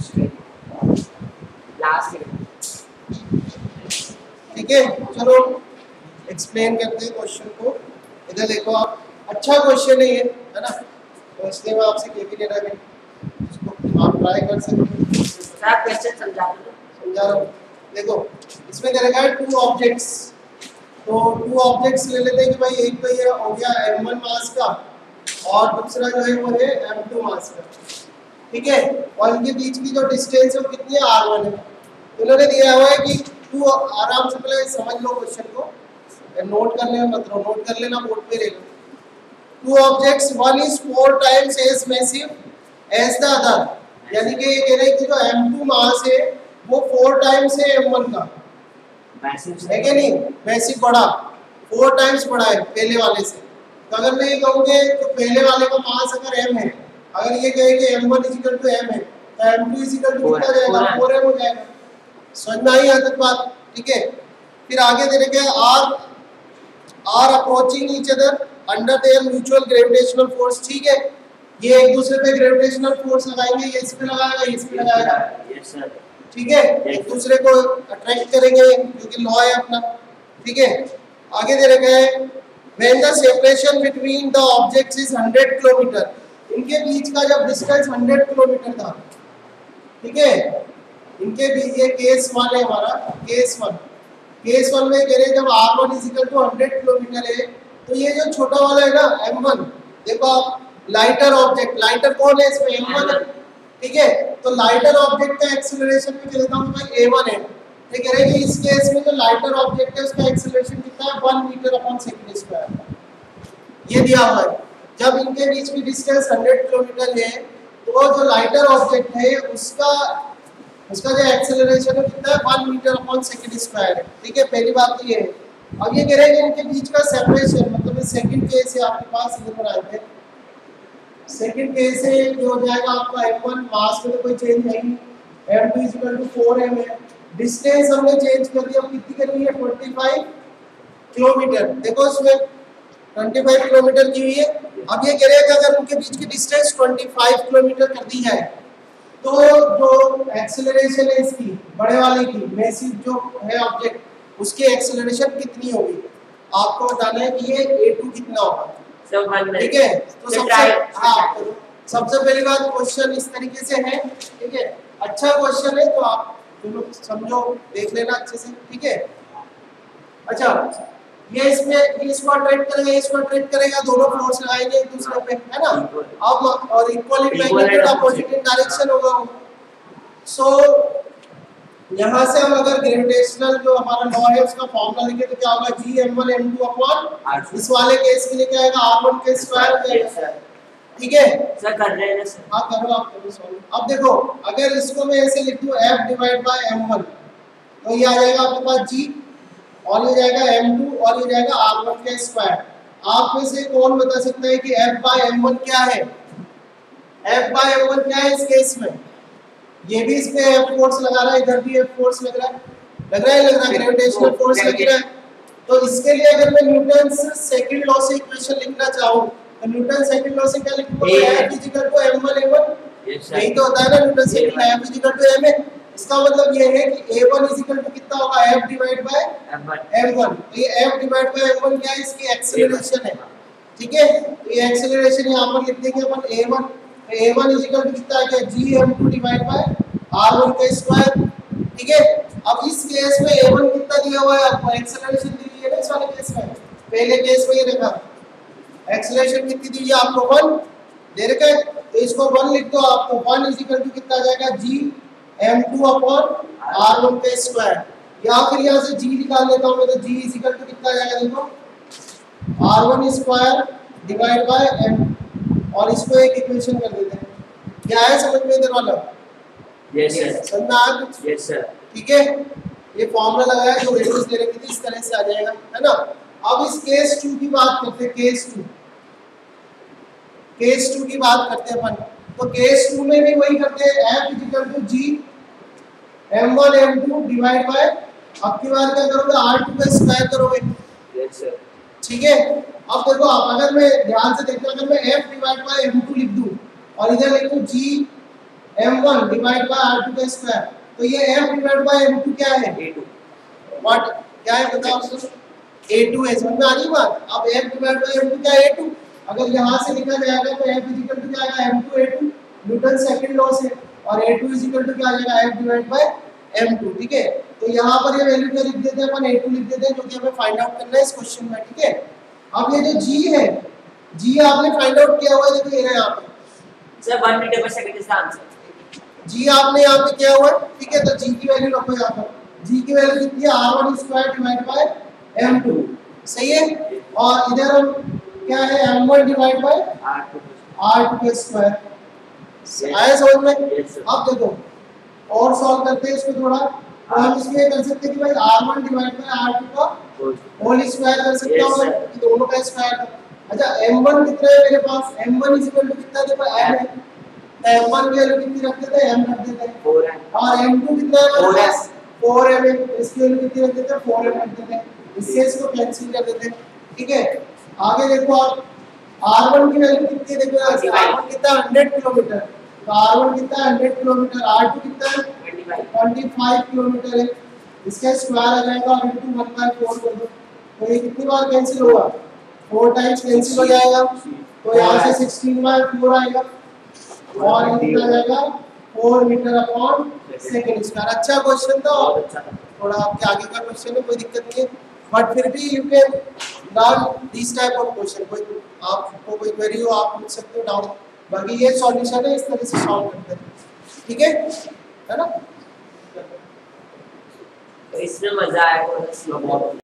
ठीक है, चलो एक्सप्लेन करते हैं क्वेश्चन को। इधर देखो आप, अच्छा क्वेश्चन है ये, है ना, तो इसलिए मैं आपसे कह भी ले रहा हूँ, इसको आप ट्राई कर सकते हो। सर क्वेश्चन समझा रहा हूँ। देखो इसमें करेगा टू ऑब्जेक्ट्स, तो टू ऑब्जेक्ट्स ले लेते हैं कि भाई एक तो ये हो गया m1 मास का और दूसरा जो है वो है m2 मास का, ठीक है, और इनके बीच की जो डिस्टेंस है वो कितनी है, r1 है। तो इन्होंने दिया हुआ है कि टू, आराम से पहले समझ लो क्वेश्चन को, नोट कर लेना, मतलब नोट कर लेना, बोर्ड पे रहेगा। Two objects, one is 4 times as massive as the other, यानी कि ये कह रहे हैं कि जो m2 मास है वो 4 टाइम्स है m1 का, है कि नहीं, मैसिव बड़ा 4 टाइम्स बड़ा है पहले वाले से। तो अगर मैं ये कहूँगे तो पहले वाले का मास अगर m है, अगर ये कहे कि m1 m है तो m2 कितना जाएगा, 4m हो जाएगा। समझ में आई यहाँ तक बात, ठीक है। फिर आगे दे रखे are approaching each other under their mutual gravitational force, ठीक है, ये एक दूसरे पे ग्रेविटेशनल फोर्स लगाएंगे, ये इस पे लगाएगा, ये इस पे लगाएगा, यस सर, ठीक है, एक दूसरे को अट्रैक्ट करेंगे क्योंकि लॉ है अपना, ठीक है। आगे दे रखा है when the separation between the objects is 100 kilometre, इनके बीच का जब डिस्टेंस 100 किलोमीटर था, ठीक है, इनके बीच, ये केस 1 है हमारा, केस 1 में कह रहे जब r1 100 किलोमीटर है, तो ये जो छोटा वाला है ना m1, देखो आप, लाइटर ऑब्जेक्ट, लाइटर कौन है इसमें, m1 है, ठीक है, तो लाइटर ऑब्जेक्ट का एक्सीलरेशन में कहता हूं मैं a1 है, तो कह रहे हैं कि इस केस में जो लाइटर ऑब्जेक्ट है उसका एक्सीलरेशन कितना है, 1 मीटर/सेकंड², ये दिया हुआ है। जब इनके बीच की डिस्टेंस 100 किलोमीटर है तो जो लाइटर ऑब्जेक्ट है उसका जो एक्सेलरेशन है कितना है, 1 मीटर/सेकंड² है, ठीक है, पहली बात तो ये है। अब ये कह रहे हैं कि इनके बीच का सेपरेशन, मतलब सेकंड केस है आपके पास, इधर पर आते हैं, सेकंड केस है जो हो जाएगा आपका m1 मास में तो कोई चेंज नहीं, m2 4m है, डिस्टेंस हमने चेंज कर दिया, कितनी करनी है, 45 किलोमीटर, देखो इसमें 25 किलोमीटर की हुई है। अब ये कह रहे हैं कि अगर उनके बीच की डिस्टेंस 25 किलोमीटर कर दी जाए तो जो एक्सेलरेशन है इसकी बड़े वाले की, मैसिव जो है ऑब्जेक्ट, उसकी एक्सेलरेशन कितनी होगी, आपको बताना है कि ये a2 कितना होगा, ठीक है। तो सबसे पहली बात क्वेश्चन इस तरीके से है, ठीक है, अच्छा क्वेश्चन है तो आप लोग समझो, देख लेना अच्छे से, ठीक है। अच्छा, ये इसमें इसको अट्रैक्ट करेगा, इसको अट्रैक्ट करेगा, दोनों फोर्स लगाएंगे एक दूसरे पे, है ना, अब और इक्वली मैग्नेटिक अपोजिट डायरेक्शन होगा। सो यहाँ से हम अगर ग्रेविटेशनल जो हमारा लॉ है उसका फॉर्मूला लिखे तो क्या होगा, Gm1 m2 अपॉन, इस वाले केस के लिए क्या आएगा, r1 के स्क्वायर हो जाएगा, ठीक है सर, कर रहे हैं सर, हाँ करो आप, करो सॉल्व। अब देखो अगर इसको मैं ऐसे लिख दूं f/m1, तो ये आ जाएगा आपके पास g, और ये जाएगा m2 और ये जाएगा r1 का स्क्वायर। आप में से कौन बता सकता है कि f/m1 क्या है, f/m1 क्या है इस केस में, ये भी इस पे F फोर्स लगा रहा है, इधर भी F फोर्स लग रहा है, ग्रेविटेशनल फोर्स लग रहा है। तो इसके लिए अगर मैं न्यूटन सेकंड लॉ से इक्वेशन लिखना चाहूं तो न्यूटन सेकंड लॉ से क्या लिखूंगा, F = m1 a1, यही तो होता है ना न्यूटन सेकंड, F = ma। इसका मतलब ये है कि a1 = कितना होगा, F/m1, तो ये F/m1 क्या है, इसकी एक्सेलरेशन है, ठीक है। तो ये एक्सेलरेशन यहां पर लिख देंगे अपन a1, a1 कितना आ गया, Gm2 r1 का स्क्वायर, ठीक है। अब इस केस में a1 कितना दिया हुआ है आपको, एक्सेलरेशन दी हुई है ना इस वाले केस में, पहले केस में ये देखा एक्सेलरेशन कितनी दी है आपको, 1 दे रखा है, तो इसको 1 लिख दो आप, तो 1 कितना आ जाएगा, Gm2 अपॉन r1 का स्क्वायर, या फिर यहाँ से g निकाल लेता हूँ मैं, तो g कितना आ जाएगा, देखो r1 square divide by m, और इसको एक इक्वेशन कर देते हैं, क्या है समझ में इधर वाला, यस सर, समझ में आ गया, यस सर, ठीक है। ये फॉर्मूला लगाया जो वैल्यूज दे रखी थी इस तरह से आ जाएगा, है ना। अब इस केस 2 की बात करते हैं, केस 2 की बात करते हैं अपन, तो केस 2 में भी वही करते हैं, F Gm1 m2 divide by, अब की बार क्या करोगे, r2 का स्क्वायर करोगे, यस सर, ठीक है। अब देखो अगर मैं ध्यान से देखना, अगर मैं F/m2 लिख दूं और इधर लिख दूं m1 डिवाइड बाय r2 का स्क्वायर, तो ये f डिवाइड बाय m2 क्या है? A2 व्हाट क्या है बताओ दोस्तों? a2 है, समझ में आ रही बात? अब f डिवाइड बाय m2 क्या है? a2। अगर यहां से लिखा जाएगा तो f इक्वल टू क्या आएगा? m2 a2, Newton second law से, और a2 इक्वल टू क्या आ जाएगा? f divide by m2। ठीक है, तो यहां पर ये वैल्यू क्या लिख देते हैं अपन? a2 लिख देते हैं, जो कि हमें फाइंड आउट करना है इस क्वेश्चन में। ठीक है, अब ये जो g है, g आपने फाइंड आउट किया हुआ है, देखो ये रहा यहां पे sir 1 metre per second is the answer. g आपने यहाँ पे किया हुआ है। ठीक है, तो g की वैल्यू रखो यहाँ पर, g की वैल्यू कितनी है? r1 square divide by m2, सही है। और इधर हम क्या है? m1 डिवाइड बाय r2 का स्क्वायर। आया समझ में? अब देखो और सॉल्व करते हैं इसको थोड़ा, तो हम इसमें कर सकते हैं कि भाई r1 डिवाइड बाय r2 का होल स्क्वायर कर सकते हैं, कि दोनों का स्क्वायर। अच्छा m1 कितना है मेरे पास? m1 इक्वल टू कितना देखो m है, तो m1 की वैल्यू कितनी रख देते हैं? m रख देते हैं। 4 है और m2 कितना है मेरे पास? 4 है, इसकी वैल्यू कितनी रख देते हैं? 4 रख देते हैं, इससे इसको कैंसिल कर देते हैं। ठीक है, आगे देखो आप r1 की वैल्यू कितनी है? देखो r1 कितना है? 100 किलोमीटर, तो r1 कितना है? 100 किलोमीटर, r2 कितना है? 25 किलोमीटर है, इसका स्क्वायर आ जाएगा और इनटू 1/4 कर दो, तो ये कितनी बार कैंसिल होगा? 4 टाइम्स कैंसिल हो जाएगा, तो यहाँ से 16/4 आएगा और ये कितना आ जाएगा? 4 मीटर अपॉन सेकंड स्क्वायर। अच्छा क्वेश्चन था, थोड़ा आपके आगे का क्वेश्चन है, कोई दिक्कत नहीं है, बट फिर भी you can learn this type of question. कोई आपको कोई क्वेरी हो आप पूछ सकते हो डाउट, बाकी ये सॉल्यूशन है, इस तरह से सॉल्व करते हैं। ठीक है ना? तो इसमें मजा आएगा।